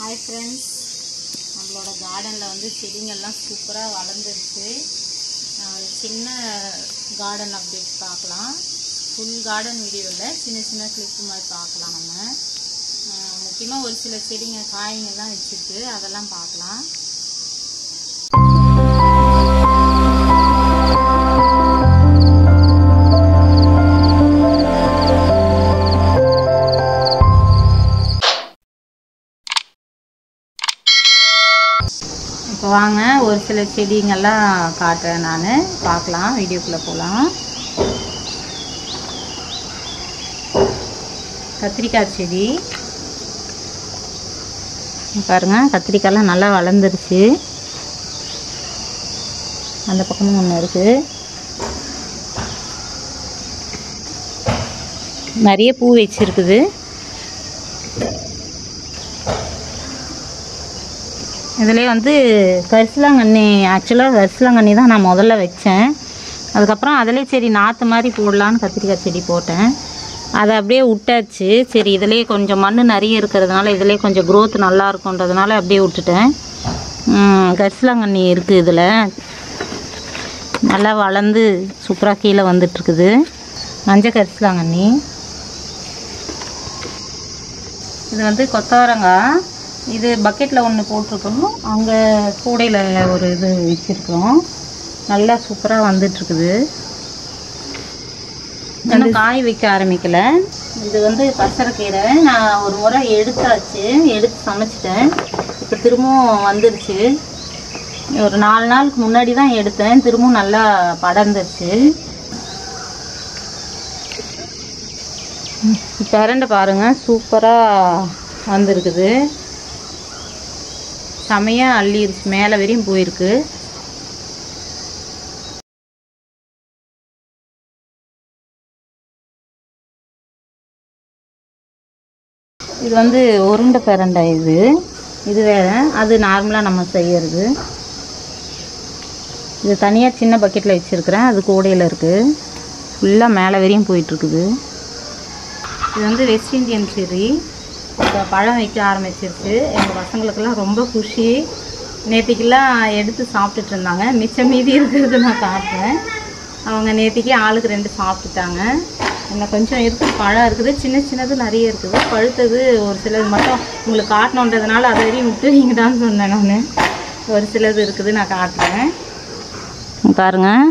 Hi friends, நம்மளோட கார்டன்ல வந்து செடிங்கள்லாம் சூப்பரா வளர்ந்துருச்சு. சின்ன கார்டன் அப்டேட் பார்க்கலாம். ஃபுல் கார்டன் வீடியோல சின்ன சின்ன கிளிப் மாதிரி பார்க்கலாம். நம்ம முக்கியமா ஒரு சில செடிங்க காய்ங்கள்லாம் வச்சிருக்கு, அதெல்லாம் பார்க்கலாம். இப்போ வாங்க ஒரு சில செடிங்கெல்லாம் காட்டுறேன், நான் பார்க்கலாம். வீடியோக்குள்ளே போகலாம். கத்திரிக்காய் செடி பாருங்கள், கத்திரிக்காயெல்லாம் நல்லா வளர்ந்துருச்சு. அந்த பக்கமும் ஒன்று இருக்குது. நிறைய பூ வச்சுருக்குது. இதிலே வந்து கரிசலாங்கண்ணி, ஆக்சுவலாக கரிசலாங்கண்ணி தான் நான் முதல்ல வச்சேன். அதுக்கப்புறம் அதிலே சரி நாற்று மாதிரி போடலான்னு கத்திரிக்காய் செடி போட்டேன். அதை அப்படியே விட்டாச்சு. சரி இதிலே கொஞ்சம் மண் நிறைய இருக்கிறதுனால இதிலே கொஞ்சம் க்ரோத் நல்லா இருக்குன்றதுனால அப்படியே விட்டுட்டேன். கரிசலாங்கண்ணி இருக்குது, இதில் நல்லா வளர்ந்து சூப்பராக கீழே வந்துட்டுருக்குது. மஞ்சள் கரிசலாங்கண்ணி. இது வந்து கொத்தவரங்காய். இது பக்கெட்டில் ஒன்று போட்டிருக்கோம், அங்கே கூடையில் ஒரு இது வச்சுருக்கோம். நல்லா சூப்பராக வந்துட்டுருக்குது. இன்னும் காய் வைக்க ஆரம்பிக்கலை. இது வந்து பசரைக்கீரை. நான் ஒரு முறை எடுத்து சமைச்சிட்டேன். இப்போ திரும்பவும் வந்துருச்சு. ஒரு 4 நாளுக்கு முன்னாடி தான் எடுத்தேன். திரும்பவும் நல்லா படர்ந்துருச்சு. பிரண்டை பாருங்கள், சூப்பராக வந்திருக்குது. செமையாக அள்ளிருச்சு, மேலே வரையும் போயிருக்கு. இது வந்து உருண்டை பிரண்டை. இது வேறு, அது நார்மலாக நம்ம செய்யறது. இது தனியாக சின்ன பக்கெட்டில் வச்சுருக்கிறேன், அது கூடையில் இருக்குது. ஃபுல்லாக மேலே வரையும் போயிட்டுருக்குது. இது வந்து வெஸ்ட் இண்டியன் செர்ரி. இப்போ பழம் வைக்க ஆரம்பிச்சிருச்சு. எங்கள் பசங்களுக்கெல்லாம் ரொம்ப குஷி. நேற்றுக்கெல்லாம் எடுத்து சாப்பிட்டுட்டு இருந்தாங்க. மிச்சம் மீதி இருக்கிறது நான் காட்டுறேன். அவங்க நேற்றுக்கே ஆளுக்கு 2 சாப்பிட்டுட்டாங்க. இன்னும் கொஞ்சம் இருக்குது, பழம் இருக்குது. சின்ன சின்னது நிறைய இருக்குது. பழுத்தது ஒரு சிலது மட்டும் உங்களுக்கு காட்டணுன்றதுனால அதை வரையும் விட்டுவீங்கடான்னு சொன்னேன் நான். ஒரு சிலது இருக்குது, நான் காட்டுறேன் பாருங்கள்.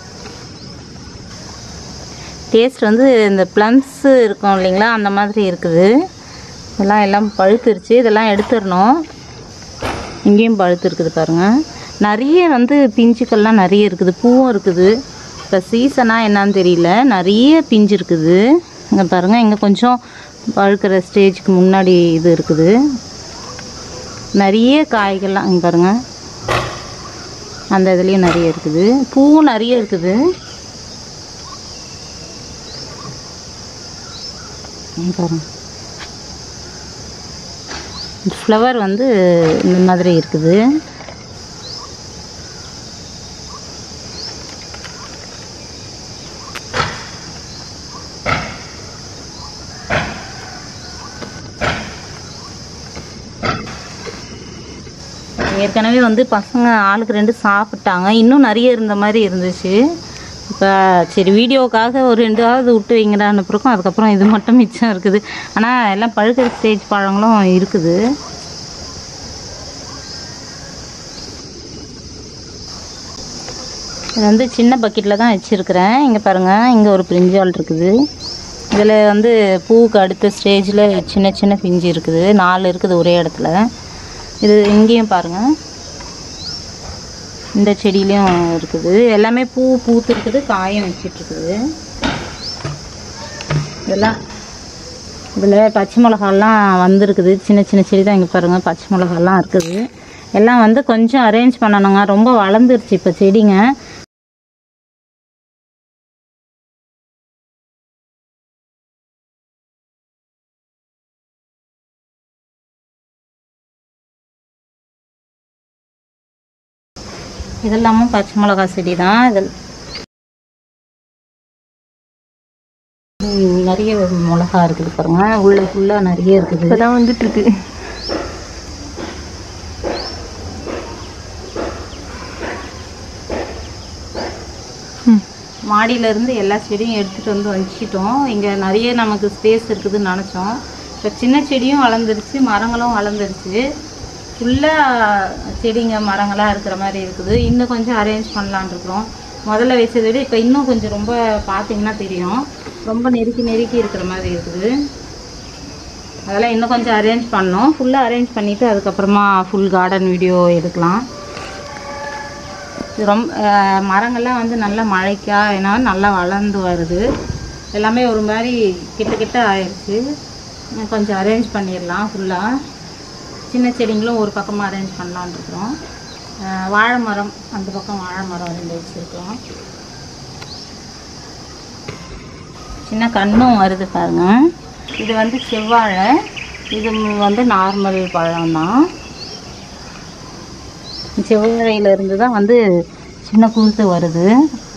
டேஸ்ட் வந்து இந்த ப்ளம்ஸு இருக்கும் இல்லைங்களா, அந்த மாதிரி இருக்குது. எல்லாம் பழுத்துருச்சு. இதெல்லாம் எடுத்துடணும். இங்கேயும் பழுத்து இருக்குது பாருங்கள். நிறைய வந்து பிஞ்சுக்கள்லாம் நிறைய இருக்குது. பூவும் இருக்குது. இப்போ சீசனாக என்னான்னு தெரியல, நிறைய பிஞ்சு இருக்குது. இங்கே பாருங்கள், இங்கே கொஞ்சம் பழுக்கிற ஸ்டேஜுக்கு முன்னாடி இது இருக்குது. நிறைய காய்கள்லாம் இங்கே பாருங்கள், அந்த இதுலேயும் நிறைய இருக்குது. பூவும் நிறைய இருக்குது. பாருங்கள், ஃப்ளவர் வந்து இந்த மாதிரி இருக்குது. ஏற்கனவே வந்து பசங்க ஆளுக்கு 2 சாப்பிட்டாங்க. இன்னும் நிறைய இருந்த மாதிரி இருந்துச்சு. இப்போ சரி வீடியோக்காக ஒரு 2ஆவது விட்டு வைங்கடான்னு பிறக்கும். அதுக்கப்புறம் இது மட்டும் மிச்சம் இருக்குது. ஆனால் எல்லாம் பழுக்கிற ஸ்டேஜ் பழங்களும் இருக்குது. இது வந்து சின்ன பக்கெட்டில் தான் வச்சுருக்கிறேன். இங்கே பாருங்கள், இங்கே ஒரு பிரிஞ்சால் இருக்குது. இதில் வந்து பூவுக்கு அடுத்த ஸ்டேஜில் சின்ன சின்ன பிஞ்சு இருக்குது. 4 இருக்குது ஒரே இடத்துல. இது இங்கேயும் பாருங்கள், இந்த செடியிலையும் இருக்குது. எல்லாமே பூ பூத்து இருக்குது, காயும் வச்சிட்ருக்குது. இதெல்லாம் இதில் பச்சை மிளகாலாம் வந்துருக்குது. சின்ன சின்ன செடி தான். இங்கே பாருங்கள், பச்சை மிளகாலாம் இருக்குது. எல்லாம் வந்து கொஞ்சம் அரேஞ்ச் பண்ணணுங்க. ரொம்ப வளர்ந்துருச்சு இப்போ செடிங்க. இதெல்லாமும் பச்சை மிளகா செடி தான். இதில் நிறைய மிளகா இருக்குது பாருங்க, உள்ள ஃபுல்லாக நிறைய இருக்குது. இப்போதான் வந்துட்டு இருக்கு. மாடியிலேருந்து எல்லா செடியும் எடுத்துகிட்டு வந்து வச்சுட்டோம். இங்கே நிறைய நமக்கு ஸ்பேஸ் இருக்குதுன்னு நினச்சோம். இப்போ சின்ன செடியும் வளர்ந்துருச்சு, மரங்களும் வளர்ந்துருச்சு. ஃபுல்லாக செடிங்க மரங்களாக இருக்கிற மாதிரி இருக்குது. இன்னும் கொஞ்சம் அரேஞ்ச் பண்ணலான் இருக்கிறோம். முதல்ல வச்சதை விட இப்போ இன்னும் கொஞ்சம் ரொம்ப பார்த்திங்கன்னா தெரியும், ரொம்ப நெருக்கி இருக்கிற மாதிரி இருக்குது. அதெல்லாம் இன்னும் கொஞ்சம் அரேஞ்ச் பண்ணோம். ஃபுல்லாக அரேஞ்ச் பண்ணிவிட்டு அதுக்கப்புறமா ஃபுல் கார்டன் வீடியோ எடுக்கலாம். இது ரொம்ப மரங்கள்லாம் வந்து நல்லா மழைக்கா ஏன்னா நல்லா வளர்ந்து வருது. எல்லாமே ஒரு மாதிரி கிட்ட ஆயிடுச்சு. கொஞ்சம் அரேஞ்ச் பண்ணிடலாம். ஃபுல்லாக சின்ன செடிங்களும் ஒரு பக்கமாக அரேஞ்ச் பண்ணலான் இருக்கிறோம். வாழை மரம் அந்த பக்கம் வாழை மரம் 2 வச்சுருக்கோம். சின்ன கண்ணும் வருது பாருங்கள். இது வந்து செவ்வாழை, இது வந்து நார்மல் பழம் தான். செவ்வாழையிலேருந்து தான் வந்து சின்ன குருத்து வருது.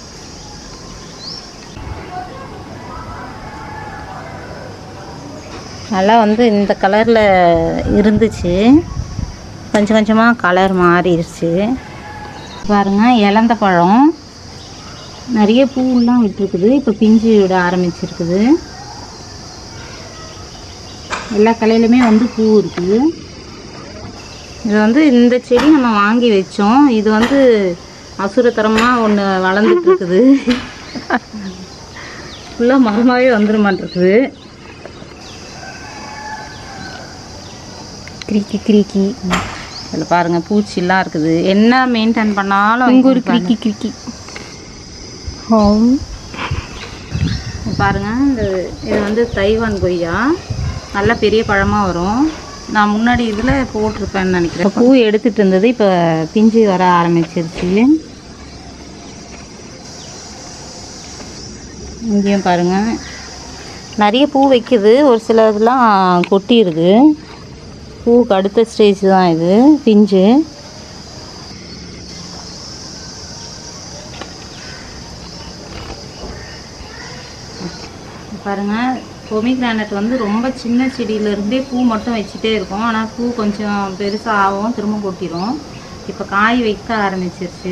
நல்லா வந்து இந்த கலரில் இருந்துச்சு, கொஞ்சம் கொஞ்சமாக கலர் மாறிடுச்சு பாருங்கள். இலந்த பழம் நிறைய பூவெல்லாம் விட்டுருக்குது. இப்போ பிஞ்சு விட ஆரம்பிச்சிருக்குது. எல்லா கலையிலுமே வந்து பூ இருக்குது. இது வந்து இந்த செடி நம்ம வாங்கி வச்சோம். இது வந்து அசுரத்தரமாக ஒன்று வளர்ந்துட்டு இருக்குது. ஃபுல்லாக மரமாகவே வந்துருமான்ருக்குது. கிரிக்கி இதில் பாருங்கள் பூச்சிலாம் இருக்குது. என்ன மெயின்டைன் பண்ணாலும் இங்கே ஒரு கிரிக்கி பாருங்கள். இது வந்து தைவான் கொய்யா, நல்ல பெரிய பழமாக வரும். நான் முன்னாடி இதில் போட்டிருப்பேன்னு நினைக்கிறேன். பூ எடுத்துகிட்டு இருந்தது, இப்போ பிஞ்சு வர ஆரம்பிச்சிருச்சு. இங்கேயும் பாருங்கள் நிறைய பூ வைக்குது. ஒரு சில இதெல்லாம் கொட்டிடுது. பூவுக்கு அடுத்த ஸ்டேஜ் தான் இது, பிஞ்சு. பாருங்கள் பொமிகிரானட் வந்து ரொம்ப சின்ன செடியிலேருந்தே பூ மட்டும் வச்சுட்டே இருக்கும். ஆனால் பூ கொஞ்சம் பெருசாக ஆகும், திரும்ப கொட்டிடும். இப்போ காய் வைக்க ஆரம்பிச்சிருச்சு.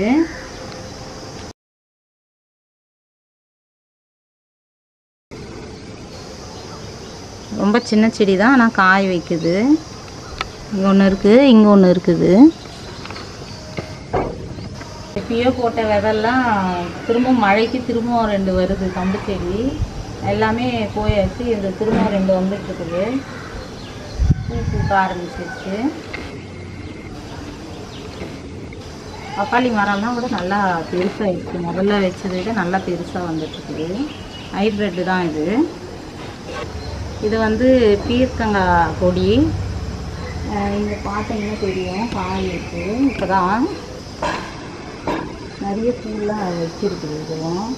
ரொம்ப சின்ன செடி தான், ஆனால் காய் வைக்குது. இங்கே ஒன்று இருக்குது, இங்கே ஒன்று இருக்குது. எப்பயோ போட்ட விதெல்லாம் திரும்ப மழைக்கு திரும்ப 2 வருது. கம்பு செடி எல்லாமே போயாச்சு. இந்த திரும்ப 2 வந்துட்டுருக்குது. பூ பூக்க ஆரம்பிச்சிருச்சு. பப்பாளி மரம்லாம் கூட நல்லா பெருசாகிடுச்சு. முதல்ல வச்சதை விட நல்லா பெருசாக வந்துட்டுருக்குது. ஹைப்ரிட்டு தான் இது. இது வந்து பீர்க்கங்காய் கொடி. இங்கே பார்த்தீங்கன்னா தெரியும், காய் இருக்குது. இப்போ தான் நிறைய பூலாம் வச்சுருக்குது. இதெல்லாம்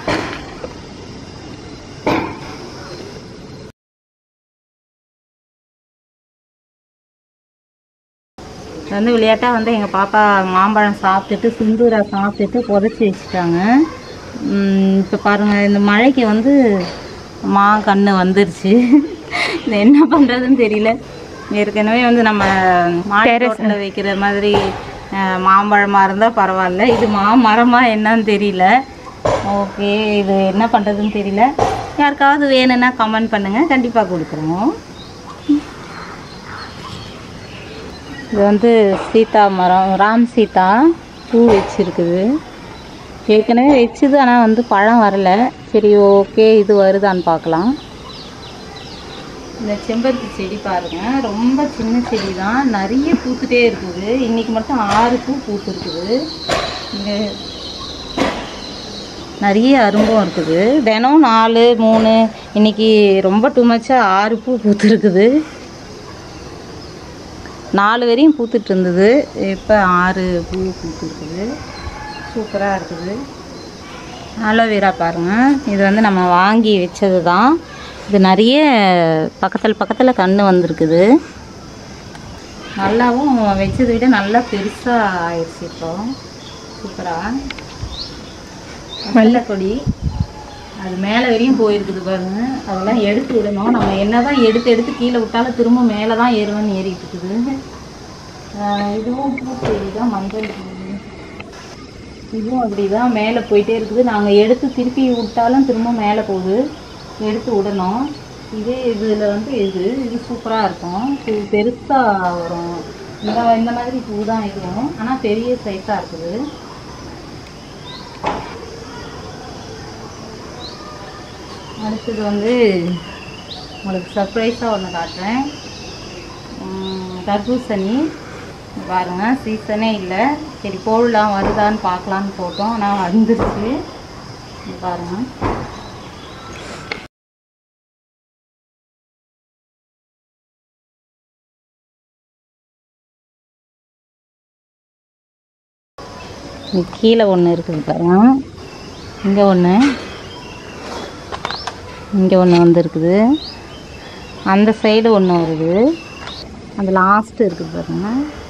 வந்து விளையாட்டாக வந்து எங்கள் பாப்பா மாம்பழம் சாப்பிட்டுட்டு சிந்தூரா சாப்பிட்டுட்டு புதைச்சி வச்சுட்டாங்க. இப்போ பாருங்கள் இந்த மழைக்கு வந்து கன்று வந்துருச்சு. இது என்ன பண்ணுறதுன்னு தெரியல. ஏற்கனவே வந்து நம்ம மாடேரஸில் வைக்கிற மாதிரி மாம்பழமாக இருந்தால் பரவாயில்ல. இது மரமாக என்னன்னு தெரியல. ஓகே, இது என்ன பண்ணுறதுன்னு தெரியல. யாருக்காவது வேணும்னா கமெண்ட் பண்ணுங்கள், கண்டிப்பாக கொடுக்குறோம். இது வந்து சீதா மரம், ராம் சீதா பூ வச்சுருக்குது. ஏற்கனவே வச்சுது, ஆனால் வந்து பழம் வரலை. சரி ஓகே, இது வருதான்னு பார்க்கலாம். இந்த செம்பருத்தி செடி பாருங்கள், ரொம்ப சின்ன செடி தான், நிறைய பூத்துட்டே இருக்குது. இன்றைக்கி மட்டும் 6 பூ பூத்துருக்குது. இங்கே நிறைய அரும்பும் இருக்குது. தினம் 4, 3, இன்றைக்கி ரொம்ப டூ மச்சாக 6 பூ பூத்துருக்குது. 4 வரையும் பூத்துட்டு இருந்தது, இப்போ 6 பூ பூத்துருக்குது. சூப்பராக இருக்குது. ஆலோவேரா பாருங்கள், இது வந்து நம்ம வாங்கி வச்சது தான். இது நிறைய பக்கத்தில் கன்று வந்திருக்குது. நல்லாவும் வச்சதை விட நல்லா பெருசாக ஆயிடுச்சு. இப்போ சூப்பராக வெள்ளைக்கொடி அது மேலே வரையும் போயிருக்குது பாருங்கள். அதெல்லாம் எடுத்து விடணும். நம்ம என்ன தான் எடுத்து கீழே விட்டாலும் திரும்ப மேலே தான் ஏறுவேன்னு ஏறிட்டு இருக்குது. இதுவும் பூச்செடி தான், மஞ்சள் பூ. இதுவும் அப்படி தான் மேலே போயிட்டே இருக்குது. நாங்கள் எடுத்து திருப்பி விட்டாலும் திரும்ப மேலே போகுது, எடுத்து விடணும். இதில் வந்து இது சூப்பராக இருக்கும். இது பெருசாக வரும். இந்த மாதிரி பூ தான் இதுவும், ஆனால் பெரிய சைஸாக இருக்குது. அடுத்தது வந்து உங்களுக்கு சர்ப்ரைஸாக ஒன்று காட்டுறேன். தர்பூசணி பாருங்கள், சீசனே இல்லை. சரி போடலாம், வருதான்னு பார்க்கலான்னு போட்டோம், ஆனால் வந்துருச்சு. பாருங்கள், கீழே ஒன்று இருக்குது பாருங்க. இங்கே ஒன்று வந்துருக்குது. அந்த சைடு ஒன்று வருது. அந்த லாஸ்ட்டு இருக்குது பாருங்க.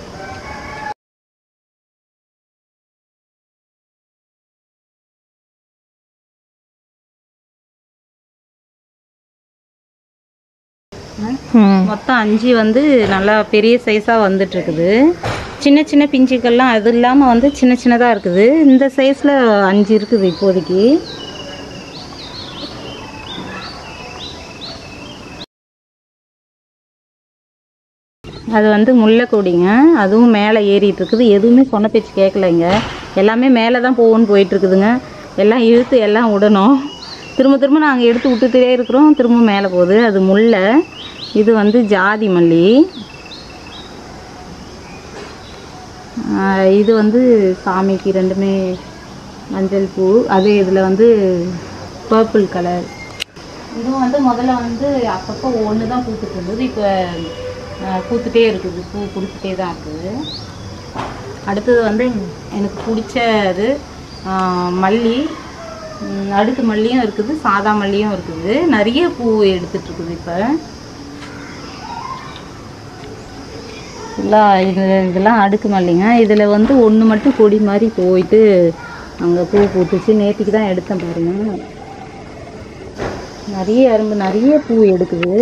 மொத்தம் 5 வந்து நல்லா பெரிய சைஸாக வந்துட்டுருக்குது. சின்ன சின்ன பிஞ்சுக்கள்லாம் அது இல்லாமல் வந்து சின்ன சின்னதாக இருக்குது. இந்த சைஸில் 5 இருக்குது இப்போதைக்கு. அது வந்து முல்லைக்கொடிங்க. அதுவும் மேலே ஏறிட்டு இருக்குது. எதுவுமே சொன்ன பேச்சு கேட்கலைங்க. எல்லாமே மேலே தான் போகணுன்னு போயிட்டுருக்குதுங்க. எல்லாம் இழுத்து எல்லாம் விடணும். திரும்ப நாங்கள் எடுத்து விட்டுட்டே இருக்கிறோம். திரும்ப மேலே போகுது. அது முல்லை. இது வந்து ஜாதி மல்லி. இது வந்து சாமிக்கு ரெண்டுமே மஞ்சள் பூ. அது இதில் வந்து பர்பிள் கலர். இதுவும் வந்து முதல்ல வந்து அப்பப்போ ஒன்று தான் பூத்துட்டு இருந்தது. இப்போ பூத்துட்டே இருக்குது. பூ பிடிச்சிட்டே தான் இருக்குது. அடுத்தது வந்து எனக்கு பிடிச்சது மல்லி. அடுக்கு மல்லியும் இருக்குது, சாதா மல்லியும் இருக்குது. நிறைய பூ எடுத்துகிட்ருக்குது இப்போ. இதெல்லாம் அடுக்கு மல்லிங்க. இதில் வந்து ஒன்று மட்டும் கொடி மாதிரி போயிட்டு அங்கே பூ பூத்துச்சு. நேற்றுக்கு தான் எடுத்தேன் பாருங்க. நிறைய பூ எடுக்குது.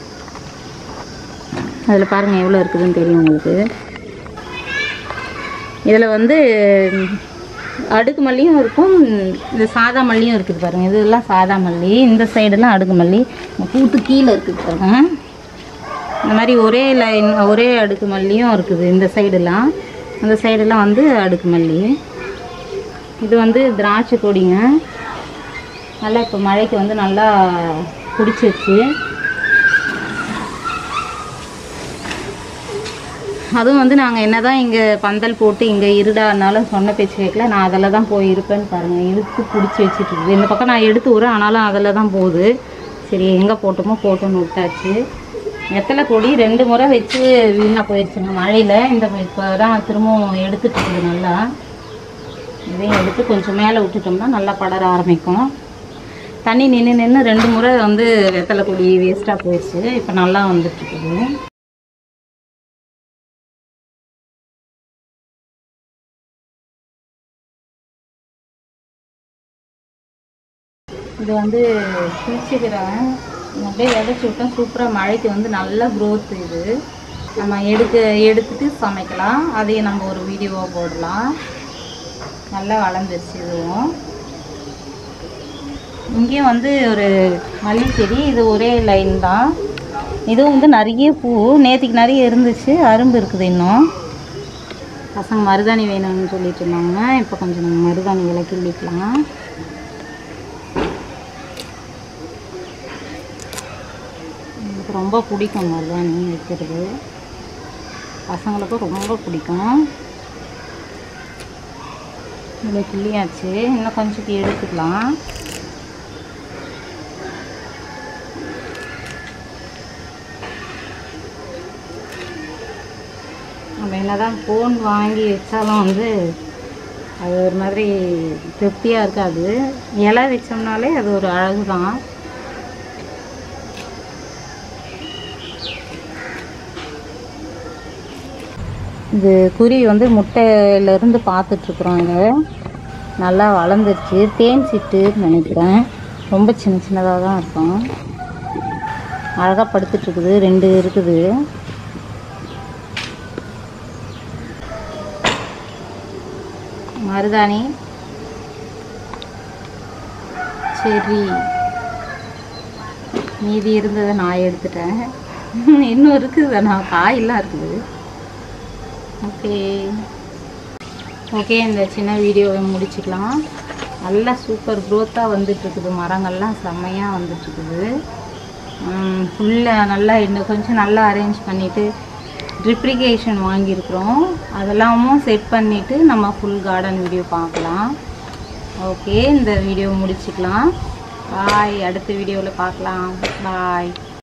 அதில் பாருங்கள் எவ்வளோ இருக்குதுன்னு தெரியும் உங்களுக்கு. இதில் வந்து அடுக்கு மல்லியும் இருக்கும், இந்த சாதா மல்லியும் இருக்குது பாருங்கள். இதெல்லாம் சாதா மல்லி. இந்த சைடெல்லாம் அடுக்கு மல்லி. பூத்து கீழே இருக்குது பாருங்கள். இந்த மாதிரி ஒரே அடுக்கு மல்லியும் இருக்குது. இந்த சைடெல்லாம், அந்த சைடெல்லாம் வந்து அடுக்கு மல்லி. இது வந்து திராட்சை கொடிங்க. நல்லா இப்போ மழைக்கு வந்து நல்லா பிடிச்சிருச்சு. அதுவும் வந்து நாங்கள் என்ன தான் இங்கே பந்தல் போட்டு இங்கே இருடானாலும் சொன்ன பேச்சு கேட்கல. நான் அதில் தான் போய் இருப்பேன்னு பாருங்கள். இழுத்து பிடிச்சி வச்சுட்டு இந்த பக்கம் நான் எடுத்து விட்றேன், ஆனாலும் அதில் தான் போகுது. சரி எங்கே போட்டோமோ போட்டோன்னு விட்டாச்சு. வெத்தலை கொடி 2 முறை வச்சு வீணாக போயிடுச்சுங்க மழையில். இப்போ தான் திரும்பவும் எடுத்துட்டு இருக்குது நல்லா. இதையும் எடுத்து கொஞ்சம் மேலே விட்டுட்டோம்னா நல்லா படர ஆரம்பிக்கும். தண்ணி நின்று 2 முறை வந்து வெத்தலை கொடி வேஸ்ட்டாக போயிடுச்சு. இப்போ நல்லா வந்துட்டுருக்குது. இது வந்து குளிச்சுக்கிறேன். அப்படியே விதைச்சி விட்டோம். சூப்பராக மழைக்கு வந்து நல்ல க்ரோத். இது நம்ம எடுத்துட்டு சமைக்கலாம். அதையும் நம்ம ஒரு வீடியோவாக போடலாம். நல்லா வளர்ந்துருச்சு. இதுவும் இங்கேயும் வந்து ஒரு மல்லி செடி. இது ஒரே லைன் தான். இதுவும் வந்து நிறைய பூ. நேற்றுக்கு நிறைய இருந்துச்சு. அரும்பு இருக்குது இன்னும். பசங்க மருதாணி வேணும்னு சொல்லிட்டு இருந்தாங்க. இப்போ கொஞ்சம் நம்ம மருதாணிகளை கிள்ளிக்கலாம். எனக்கு ரொம்ப பிடிக்கும் மருதாணி வைக்கிறது. பசங்களுக்கும் ரொம்ப பிடிக்கும். இதில் கிள்ளியாச்சு. இன்னும் கொஞ்சம் எடுத்துக்கலாம். நம்ம என்ன தான் ஃபோன் வாங்கி வச்சாலும் வந்து அது ஒரு மாதிரி திருப்தியாக இருக்காது. இலை வச்சோம்னாலே அது ஒரு அழகு தான். இது குருவி வந்து முட்டையிலேருந்து பார்த்துட்ருக்குறோம். இதை நல்லா வளர்ந்துருச்சு. தேன் சிட்டுன்னு நினைக்கிறேன். ரொம்ப சின்னதாக தான் இருக்கும். அழகாக படுத்துட்ருக்குது. 2 இருக்குது. மருதாணி செர்ரி. மீதி இருந்ததை நான் எடுத்துட்டேன். இன்னும் இருக்குது, நான் காயெல்லாம் இருக்குது. ஓகே ஓகே, இந்த சின்ன வீடியோவை முடிச்சுக்கலாம். நல்லா சூப்பர் க்ரோத்தாக வந்துட்டுருக்குது. மரங்கள்லாம் செம்மையாக வந்துட்டுருக்குது. ஃபுல்லாக நல்லா இன்னும் கொஞ்சம் நல்லா அரேஞ்ச் பண்ணிவிட்டு ட்ரிப்ரிகேஷன் வாங்கியிருக்கிறோம். அதெல்லாமும் செட் பண்ணிவிட்டு நம்ம ஃபுல் கார்டன் வீடியோ பார்க்கலாம். ஓகே, இந்த வீடியோ முடிச்சுக்கலாம். பாய். அடுத்த வீடியோவில் பார்க்கலாம். பாய்.